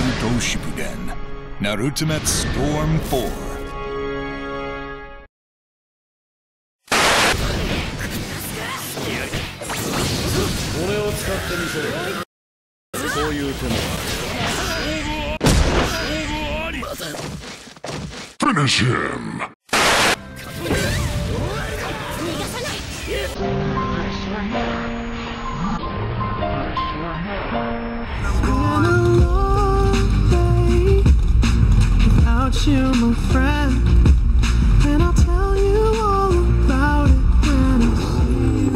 Naruto Shippuden Narutomet Storm 4。 俺を使ってみせる。こういう手もある。 Finish him! Without you, my friend, and I'll tell you all about it when I see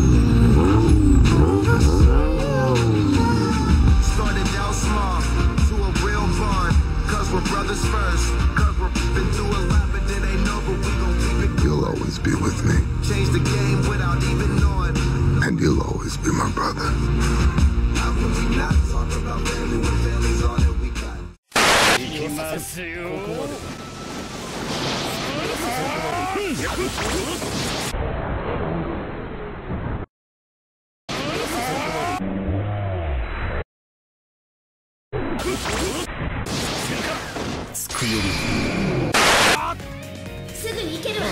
you again. Started out small to a real bond, cause we're brothers first, cause we're been through a lot, but it ain't over, we gon' keep it. You'll always be with me. Change the game without even knowing. And you'll always be my brother. How can we not talk about family when family's all that we got? 行きますよ。つくよりすぐに行けるわ。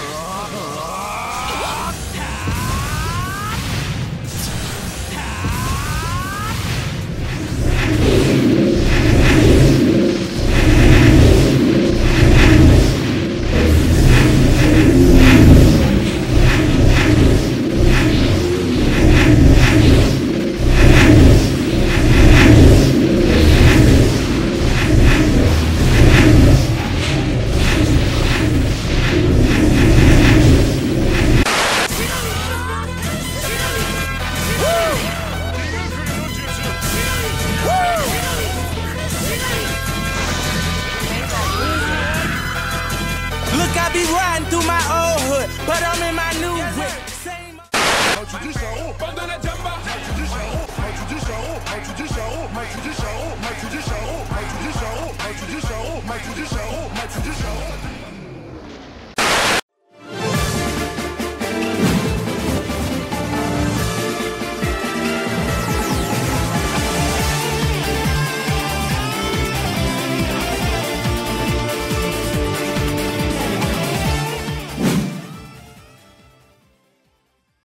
Look, I be riding through my old hood, but I'm in my new whip. My tradition.